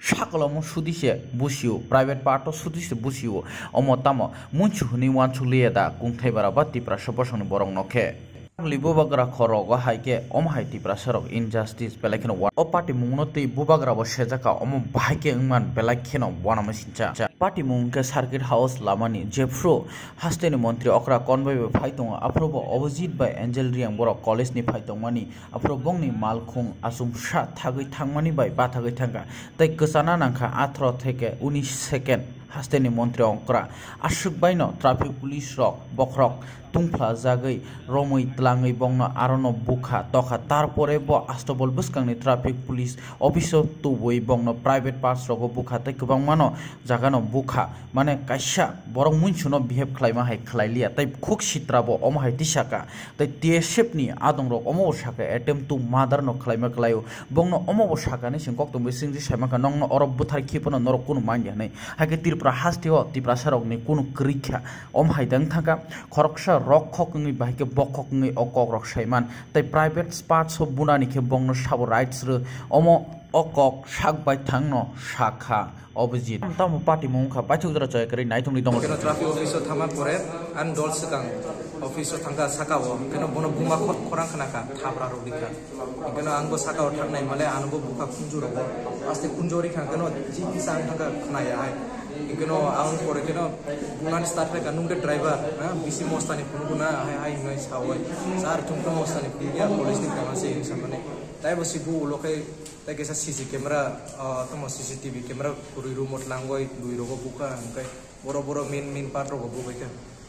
sakalo sudise busio private part sudise busio omo tamo munchu huni wanchu lieda kungthai baraba tipra sabosoni borong nokhe libo bagra khorogo haike om haiti prasarok injustice belakeno wa o party mungno tei bubagra bo sejaka om bahike ingman belakeno wanama sincha party mungke circuit house lamani jefro hasteni mantri okra convoy phaitonga aprobo opposite by angel riang borok college ni phaitongmani aprobongni malkhung asumsha thagoi thangmani by bathagoi thanga tei kesana nangkha 18 থেকে 19 second hasteni mantri okra ashuk baino traffic police rok bokrok tungphla jagoi romoi tlangai bongno arono bukha tokha tarpore bo astobol buskangni traffic police office tuboi bongno private parts rogo bukha tei kubang mano jagano bukha mane kaisa borong munchuno behave khlaima hai khlailia tei khuk sitrabo omo hai tisaka tei tsf ni adong rok omo saka attempt to murder no khlaima khlaio bongno omo saka ni singkok tumbe singji saimaka nongno oro buthar khipono norok kuno mangya nei hake tirpra hastio tipra sarok ni kuno krikha om hai dang thaka khoroksa rokhok ngi bahike bokhok ngi okok rok saiman tei private parts of bunani khe bongno sabo rights re omo okok sak bai thangno sakha opposite tamo party mungkha baithukdra joykari naithumni dong keno traffic office thama pore an dol sekang office thangka sakao keno bono buma khorang khanaka thabra robika keno angbo sakao thangnai male anbo buka kunjuro aste kunjori khan keno ji sang thangka khnaya hai keno ang pore keno bunani start re kanung de driver bisi mostani punuguna hai noi sawai sar chungko mostani piya police ni kamase samane tai bosi bu lokai tai kesa CC camera tomo CCTV camera puri remote langgoi lui rogo buka angkai boro-boro min part rogo buka ke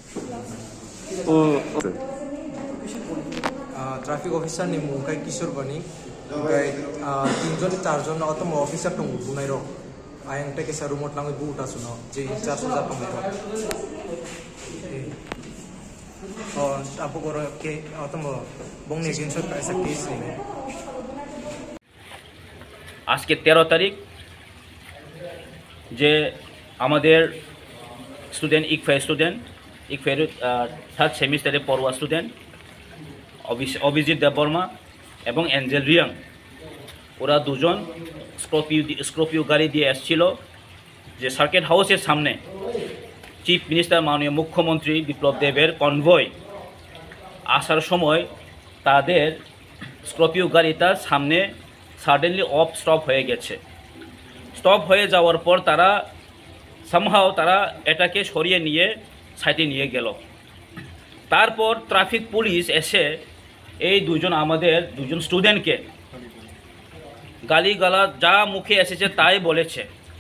traffic officer ni mungkai Kishore Bani kai 3 jon 4 jon tomo officer tong bunai ro ayang tai kesa remote langgoi bu uta suno je charge sudah pamai ro apo goro ke tomo bongni jinso kaisa case ni আজকে 13 তারিখ যে আমাদের student ইকফের third সেমিস্টারে পড়ুয়া student Abhijit Debbarma এবং Angel Reang ওরা দুজন Scorpio গাড়ি দিয়ে এসেছিল যে সার্কিট হাউসের সামনে চিফ মিনিস্টার মাননীয় মুখ্যমন্ত্রী বিপ্লব দেবের কনভয় আসার সময় তাদের স্করপিও গাড়িটার সামনে সাডেনলি স্টপ হয়ে গেছে স্টপ হয়ে যাওয়ার পর তারা সামহাও তারা এটাকে সরিয়ে নিয়ে সাইডে নিয়ে গেল তারপর ট্রাফিক পুলিশ এসে এই আমাদের দুজন স্টুডেন্টকে গালিগালা যা মুখে এসেছে তাই বলেছে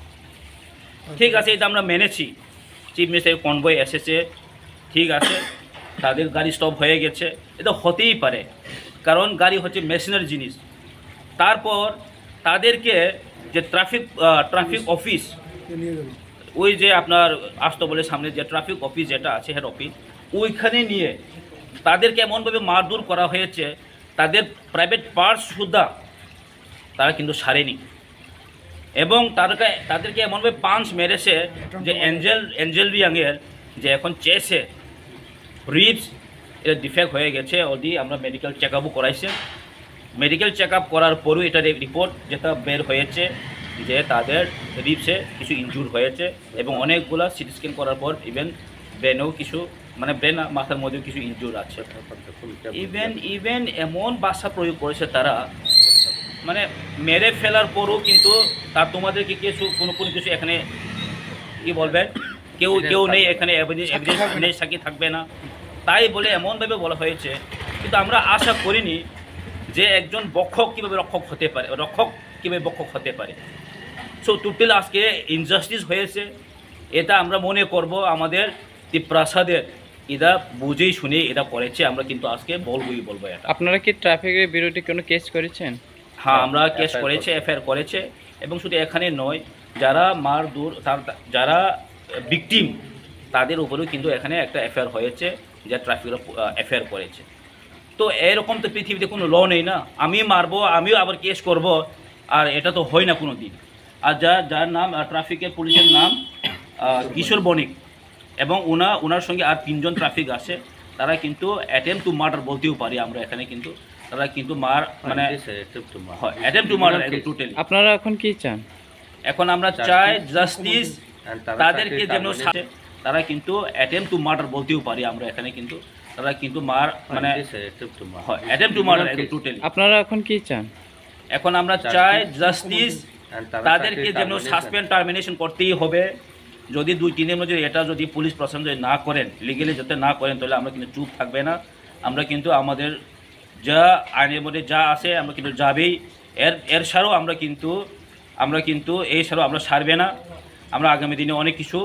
ঠিক আছে এটা আমরা মেনেছি চিফ মিনিস্টার কনভয় এসেছে ঠিক আছে তাদের গাড়ি স্টপ হয়ে গেছে এটা হতেই পারে কারণ গাড়ি হচ্ছে মেশিনারি জিনিস তারপর তাদেরকে যে ট্রাফিক অফিস ওই যে আপনার আস্তবলের সামনে যে ট্রাফিক অফিস যেটা আছে হেড অফিস ওইখানে নিয়ে তাদেরকে এমনভাবে মারধর করা হয়েছে তাদের প্রাইভেট পার্টস সুদ্ধা তারা কিন্তু ছাড়েনি এবং তাদেরকে এমনভাবে পাঞ্চ মেরেছে যে অ্যাঞ্জেল রিয়াংয়ের যে এখন চেসে রিবস এটা ডিফেক্ট হয়ে গেছে অলরেডি আমরা মেডিকেল চেক আপও করাইছে মেডিকেল চেক আপ করার পরও এটার রিপোর্ট যেটা বের হয়েছে যে তাদের রিবসে কিছু ইনজুর হয়েছে এবং অনেকগুলো সিটি স্ক্যান করার পর ইভেন ব্রেনেও কিছু মানে ব্রেন মাথার মধ্যেও কিছু ইনজুর আছে ইভেন এমন ভাষা প্রয়োগ করেছে তারা মানে মেরে ফেলার পরও কিন্তু তার তোমাদেরকে কোনো কিছু এখানে কি বলবেন কেউ নেই এখানে এভিডেন্স সাক্ষী থাকবে না তাই বলে এমনভাবে বলা হয়েছে কিন্তু আমরা আশা করিনি যে একজন রক্ষক কীভাবে বক্ষক হতে পারে সো টোটাল আজকে ইনজাস্টিস হয়েছে এটা আমরা মনে করব আমাদের ত্রিপ্রাসাদের এটা বুঝেই শুনে এটা করেছে আমরা কিন্তু আজকে বলবো এটা আপনারা কি ট্রাফিকের বিরুদ্ধে কোনো কেস করেছেন হ্যাঁ আমরা কেস করেছে এফআইআর করেছে এবং শুধু এখানে নয় যারা যারা ভিকটিম তাদের উপরেও কিন্তু এখানে একটা এফআইআর হয়েছে যা ট্রাফিকের এফআইআর করেছে তো এরকম তো পৃথিবীতে কোনো ল নেই না আমি মারবো আমিও আবার কেস করব আর এটা তো হয় না কোনো দিন আর যার নাম ট্রাফিকের পুলিশের নাম কিশোর বণিক এবং ওনার সঙ্গে আর 3 জন ট্রাফিক আছে তারা কিন্তু অ্যাটেম্প টু মার্ডার বলতেও পারি আমরা এখানে কিন্তু তারা কিন্তু অ্যাটেম্প টু মার্ডার টোটালি আপনারা এখন কি চান এখন আমরা চাই জাস্টিস তাদেরকে যেন তারা কিন্তু অ্যাটেম্প টু মার্ডার বলতেও পারি আমরা এখানে, কিন্তু তারা কিন্তু মানে অ্যাটেম্প টু মার্ডার টোটালি। আপনারা এখন কি চান? এখন আমরা চাই জাস্টিস তাদেরকে যেন সাসপেন্ড টার্মিনেশন করতেই হবে। যদি 2-3 দিনের মধ্যে এটা যদি পুলিশ প্রশাসন যদি না করেন, লিগেলি যাতে না করেন, তাহলে আমরা কিন্তু চুপ থাকবে না। আমরা কিন্তু আমাদের যা আইনের মধ্যে যা আছে আমরা কিন্তু যাবেই। এর ছাড়াও আমরা কিন্তু এই ছাড়াও আমরা ছাড়বে না। আমরা আগামী দিনে অনেক কিছু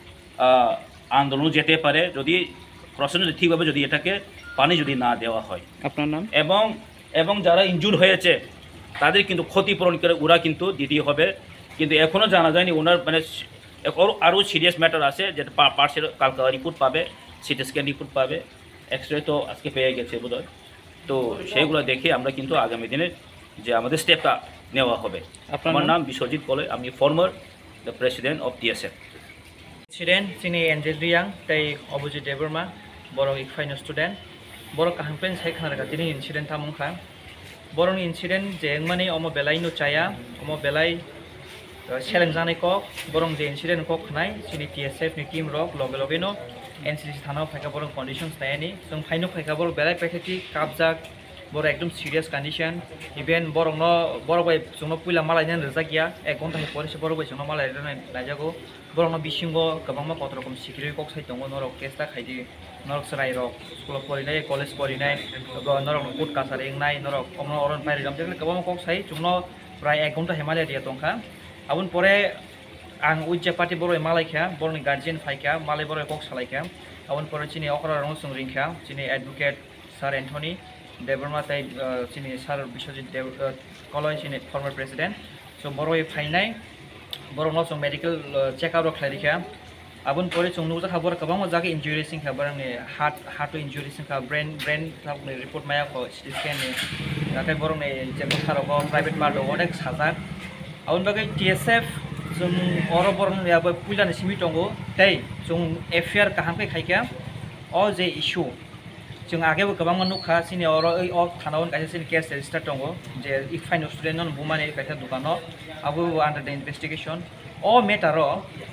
আন্দোলন যেতে পারে যদি প্রশাসন ঠিকভাবে যদি এটাকে পানি যদি না দেওয়া হয়। আপনার নাম? এবং যারা ইনজুর হয়েছে তাদের কিন্তু ক্ষতিপূরণ করে ওরা কিন্তু দিতেই হবে। কিন্তু এখনও জানা যায়নি ওনার মানে আরও সিরিয়াস ম্যাটার আছে, যেটা পার্সের কালকে রিপোর্ট পাবে, সিটি স্ক্যান রিপোর্ট পাবে, এক্সরে তো আজকে পেয়ে গেছে বোধহয়। তো সেইগুলো দেখে আমরা কিন্তু আগামী দিনে যে আমাদের স্টেপটা নেওয়া হবে। আমার নাম বিশ্বজিৎ কলই, আমি former the president of TSF। Incident sini Angel Riang tei Obuji Deborma borok ikfaino student borok kahangpen sai khanarga tini incident tamungkha borok incident je engmani omo belai no chaya omo belai seleng janai kok borok je incident kok khnai sini TSF ni team rok loge no NCC thana phaika borok conditions tayani jong phaino phaika borok belai paikati kabjak borok ekdom serious condition even borok no borok bai jongno puila malai nan rejakia 1 ঘন্টা pore se borok bai jongno malai najago borok no bisingo kwbangma kot rokom sikiri kok sai tongo norok kesta khaidi norok sarai rok school porinai college porinai norok court kasar engnai norok omno oron pairi jam tekle kwbangma kok sai jongno prai 1 ঘন্টা himalaya dia tongkha abun pore ang ujja party borok malai kha borok ni guardian phaika malai borok kok salaikha abun pore chini okra rong sung ringkha chini advocate sir Anthony Deborma tai chini sir Biswajit Koloi chini former president so boroi phainai borok no song medical check up rok khlairikha abun pore chung nuja khabor kabang jage injury sing khabar ni heart injury sing kha brain thak ni report maya ko CT scan ni nakai borok ni je kotharo ko private part ro onek sajak abun bagai TSF chung oro borok ni aba puila ni simi tongo tai chung FIR kaham kai khaika o je issue जों आगेबो गोबां नुखा सिनि अरो ओ थानावन कासे सिनि case register दंगो जे इफाइन student नन बुमानि कासे दुकानो आबो आन्डार द इनभेस्टिगेशन ओ मेटारो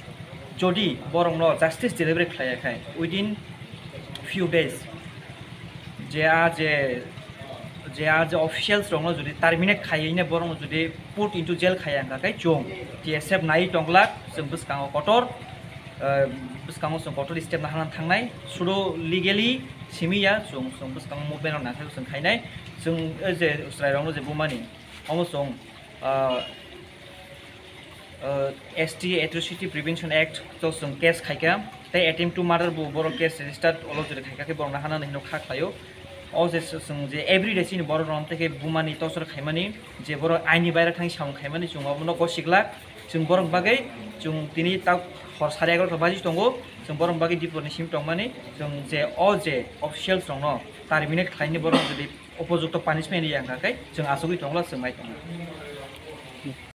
जदि बरंग न जस्टिस डेलिभरि खायाखाय उइदिन फिउ डेज जे आज अफिशियल्स दंग जदि टार्मिनेट खायैने बरंग जदि पुट इनटु जेल खायांगाखाय जों TSF नाय टंगला जों बसकाङो कटर बसकाङो जों कटर स्टेप नाहानान थांनाय सुदो लिगेलि सिमिया जों बसकाङो मुभमेन्ट नाथाय जों खायनाय जों जे उसरायरावनो जे बुमानि अमसों ST Atrocity Prevention Act तो जों केस खायका ते अटेम्प्ट टु मार्डार बर केस रेजिस्टार्ड अल जदि खायकाखै बर नाहानान हिनो खाख्लायो अ जे जों जे एभ्रिडे सिनि बर रमतेखे बुमानि तसर खायमानि जे बर आइनि बायरा थांनि साउन खायमानि जों अबनो गसिगला जों बर बागै जों दिनै ता हर 11:30 बाजि दंगो जों बर बागै दिपरनि सिम दंमानि जों जे अफिशियल्स दङ टार्मिनेट खायनि बर जदि उपयुक्त पानिशमेन्ट यांगाखै जों आसुगै दंला जों माइ दङ